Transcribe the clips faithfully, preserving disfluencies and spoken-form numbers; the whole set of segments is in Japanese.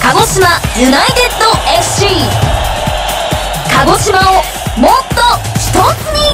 鹿児島ユナイテッド エフシー。 鹿児島をもっと一つに。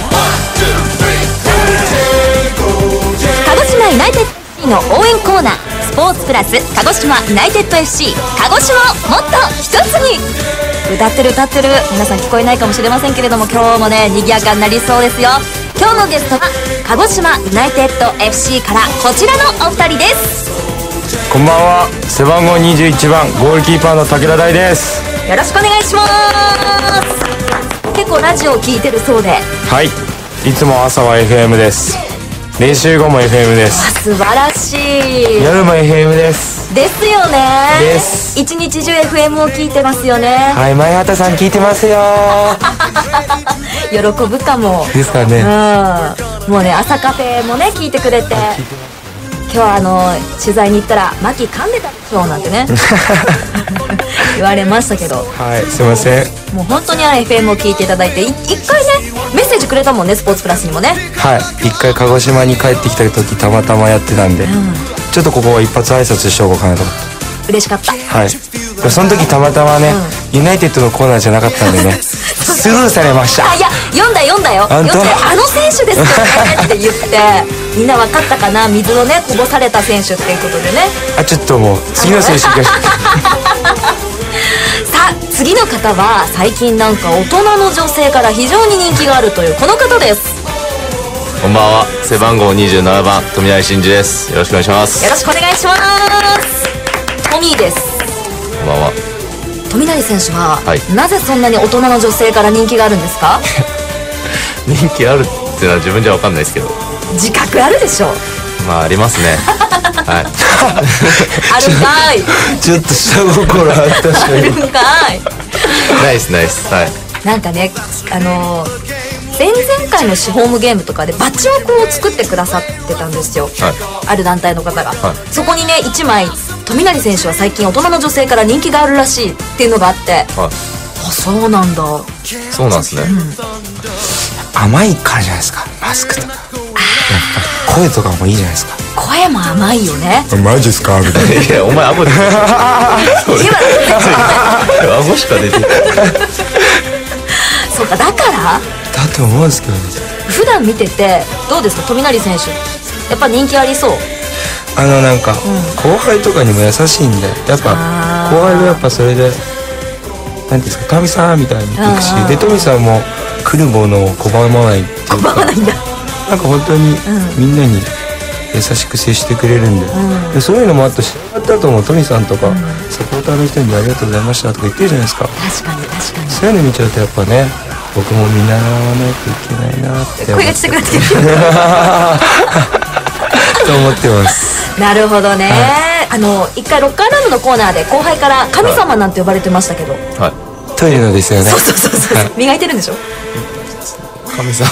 鹿児島ユナイテッド エフシー の応援コーナー、スポーツプラス鹿児島ユナイテッド エフシー 鹿児島をもっと一つに。歌ってる歌ってる、皆さん聞こえないかもしれませんけれども、今日もね賑やかになりそうですよ。今日のゲストは鹿児島ユナイテッド エフシー からこちらのお二人です。 こんばんは、背番号にじゅういちばんゴールキーパーの武田大です。 よろしくお願いします。結構ラジオを聞いてるそうで。 はい、いつも朝は エフエム です。練習後も エフエム です。 素晴らしい。 夜も エフエム ですですよね。 です。 一日中 エフエム を聞いてますよね。 はい、前畑さん聞いてますよ喜ぶかもですかね。 うん、もうね朝カフェもね聞いてくれて、今日はあの取材に行ったらマキ噛んでたでしょなんてね言われましたけど、 はい、すいません。 もう本当にあれ エフエム を聞いていただいて、い一回ねメッセージくれたもんね、スポーツプラスにもね。 はい、一回鹿児島に帰ってきた時たまたまやってたんで、うん、ちょっとここは一発挨拶しておこうかなと思って。 嬉しかった。 はい、その時たまたまね、うん、ユナイテッドのコーナーじゃなかったんでねスルーされました。 あ、いや読んだ読んだよ読んで、あの選手ですよねって言ってみんな分かったかな、水をねこぼされた選手っていうことでね。 あ、ちょっともう次の選手がさあ次の方は最近なんか大人の女性から非常に人気があるというこの方です。 こんばんは、背番号にじゅうななばん富成真嗣です。よろしくお願いします。 よろしくお願いします。トミーです。 こんばんは。 富成選手は、 はい、 なぜそんなに大人の女性から人気があるんですか？ 人気あるっていうのは自分じゃ分かんないですけど、 自覚あるでしょ。 まあありますねはいあるんかいちょっと下心あったしあるんかいナイスナイス。はい、 なんかね、あのー前々回のシホームゲームとかでバッジをこう作ってくださってたんですよ、はい、ある団体の方が、はい、そこにねいちまい富成選手は最近大人の女性から人気があるらしいっていうのがあって、はい、あ、そうなんだ。 そうなんですね、うん、 甘いからじゃないですか、マスクとか。やっぱ声とかもいいじゃないですか。 声も甘いよね。 マジっすかみたいな。 いやお前顎出てる今顎しか出てるそうか、だからだと思うんですけどね。 普段見ててどうですか、富成選手やっぱ人気ありそう？ あのなんか、うん、後輩とかにも優しいんで、やっぱ後輩がやっぱそれでなんですか、神さんみたいに言ってくし、で富さんも来るものを拒まないっていうか、 拒まないんだ。 なんか本当にみんなに優しく接してくれるんで、うん、でそういうのもあって知った後も富さんとか、うん、サポーターの人にありがとうございましたとか言ってるじゃないですか。 確かに確かに。 そういうの見ちゃうとやっぱね、僕も見習わないといけないなって声がしてくれてると思ってます。 なるほどね、 はい、 あの一回ロッカールームのコーナーで後輩から神様なんて呼ばれてましたけど、 はい、 トイレのですよね。 そうそうそうそう、はい、磨いてるんでしょ。 神様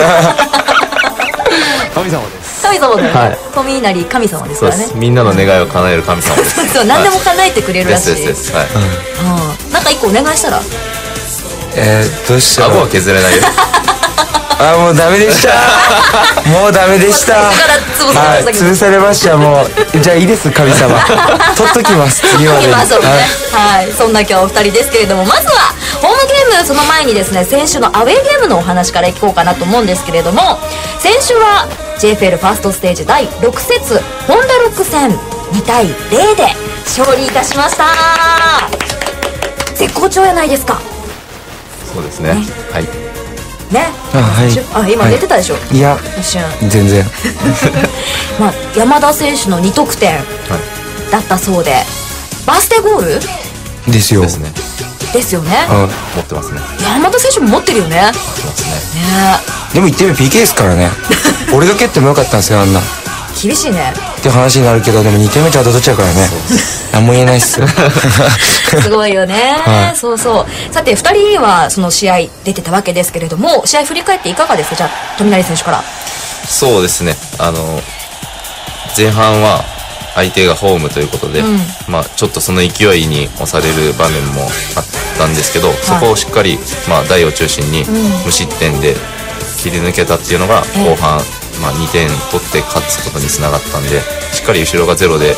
神様です。 神様だよね、 はい、 富成神様ですからね。 みんなの願いを叶える神様です。 そうそう、何でも叶えてくれるらしい。 ですですです、はい、 うん、なんか一個お願いしたら、 えー、どうしたら。 顎は削れないよあ、もうダメでしたもうダメでした。はい、潰されました。もうじゃあいいです、神様取っときます次までに。 まあそうね、はい、はい、そんな今日お二人ですけれども、まずはホームゲーム、その前にですね、先週のアウェーゲームのお話からいこうかなと思うんですけれども、先週は ジェイエフエル ファーストステージだいろく節ホンダロック戦にたいゼロで勝利いたしました。絶好調やないですか。 そうですね、ね、はいね、 あ、はい、 あ、今出てたでしょ、はい、 いや一瞬全然まあ山田選手のに得点だったそうで、バースデーゴールですよですねですよね、 うん、 持ってますね。 山田選手も持ってるよね。 持ってますね。 ね、 でも言ってみれば ピーケー ですからね俺が蹴ってもよかったんですよ、あんな厳しいねって話になるけど、でもにてんめちゃんと取っちゃうからね何も言えないっすすごいよね、はい、そうそう。さてふたりはその試合出てたわけですけれども、試合振り返っていかがですか。じゃあ富成選手から。 そうですね、あの前半は相手がホームということで、うん、まあ、ちょっとその勢いに押される場面もあったんですけど、はい、そこをしっかり、まあ、台を中心に無失点で切り抜けたっていうのが後半、まあ、にてん取って勝つことにつながったんで、しっかり後ろがゼロで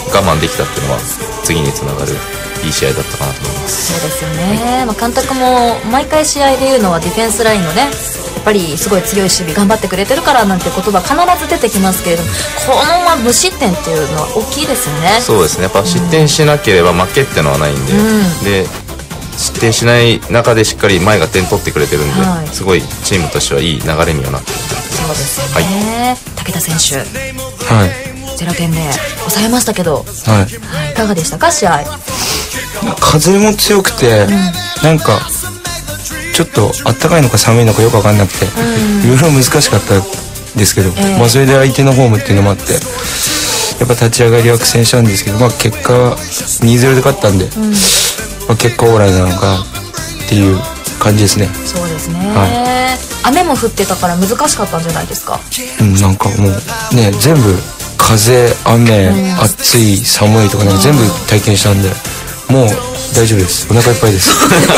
我慢できたっていうのは次につながるいい試合だったかなと思います。 そうですよね、まあ、監督も毎回試合で言うのはディフェンスラインのねやっぱりすごい強い守備頑張ってくれてるからなんて言葉必ず出てきますけれども、このまま無失点っていうのは大きいですよね。 そうですね、やっぱ失点しなければ負けっていうのはないんで、うん、で失点しない中でしっかり前が点取ってくれてるんで、はい、すごいチームとしてはいい流れにはなってる。 そうですよね、はい、武田選手、 はい、 ゼロてんで抑えましたけど、 はいはい、いかがでしたか試合。 風も強くて、うん、なんかちょっとあったかいのか寒いのかよく分かんなくて、いろいろ難しかったですけど、えーまあ、それで相手のホームっていうのもあってやっぱ立ち上がりは苦戦したんですけど、まあ、結果 にたいゼロ で勝ったんで、うんまあ、結果オーライなのかっていう感じですね。 そうですね、はい、雨も降ってたから難しかったんじゃないですか。 うん、なんかもうね全部風雨、うん、暑い寒いとかね全部体験したんでもう大丈夫です。お腹いっぱいです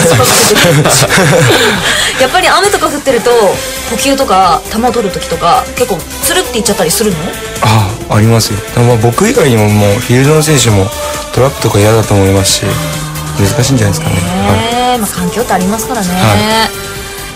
やっぱり雨とか降ってると呼吸とか球を取る時とか結構つるっていっちゃったりするの？ ああ、ありますよ。でも僕以外にももうフィールドの選手もトラップとか嫌だと思いますし難しいんじゃないですかね。 はい、まあ、環境ってありますからね、はい、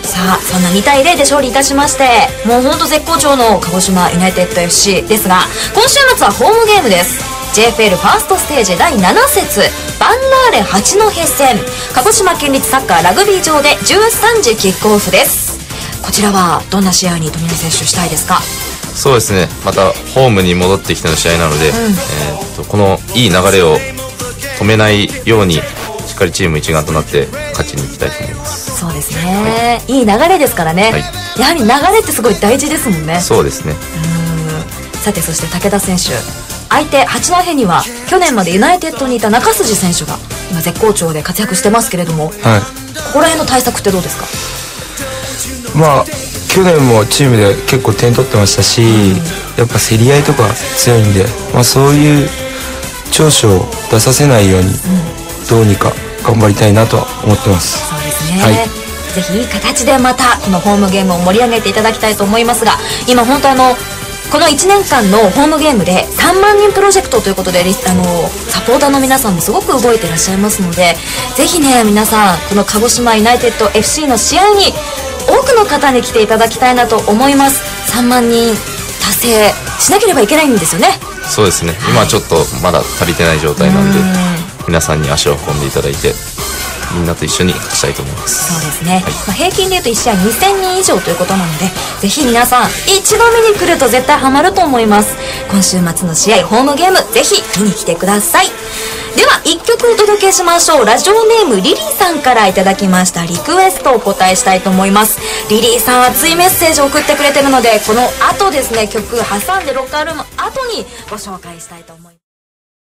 さあそんなにたいゼロで勝利いたしましてもうほんと絶好調の鹿児島ユナイテッド エフシー ですが今週末はホームゲームです。 ジェイエフエル ファーストステージだいなな節バンナーレ八戸戦鹿児島県立サッカーラグビー場でじゅうさんじキックオフです。こちらはどんな試合に富永選手したいですか？ そうですね、またホームに戻ってきての試合なので、うん、えー、とこのいい流れを止めないようにしっかりチーム一丸となって勝ちに行きたいと思います。 そうですね、はい、いい流れですからね、はい、やはり流れってすごい大事ですもんね。 そうですね。 うん、さてそして武田選手相手八戸には去年までユナイテッドにいた中筋選手が今絶好調で活躍してますけれども、はい、ここら辺の対策ってどうですか？ まあ去年もチームで結構点取ってましたし、うん、やっぱ競り合いとか強いんで、まあ、そういう長所を出させないように、うん、どうにか頑張りたいなとは思ってます。 そうですね、はい、ぜひいい形でまたこのホームゲームを盛り上げていただきたいと思いますが今本当あのこのいちねんかんのホームゲームでさんまんにんプロジェクトということであのサポーターの皆さんもすごく動いていらっしゃいますのでぜひね皆さんこの鹿児島ユナイテッド エフシー の試合に多くの方に来ていただきたいなと思います。さんまんにん達成しなければいけないんですよね。 そうですね、はい、今ちょっとまだ足りてない状態なんで皆さんに足を運んでいただいてみんなと一緒に勝ちたいと思います。 そうですね、はい、まあ、平均でいうといち試合にせんにん以上ということなのでぜひ皆さん一度見に来ると絶対ハマると思います。今週末の試合ホームゲームぜひ見に来てください。ではいっきょくお届けしましょう。ラジオネームリリーさんからいただきましたリクエストをお答えしたいと思います。リリーさん熱いメッセージを送ってくれてるのでこの後ですね曲挟んでロッカールーム後にご紹介したいと思います。